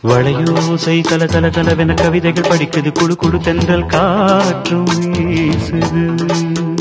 வளையோசை கல கல கலவென கவிதைகள் படிக்குது குழு குழு தென்றல் காற்றும் வீசுது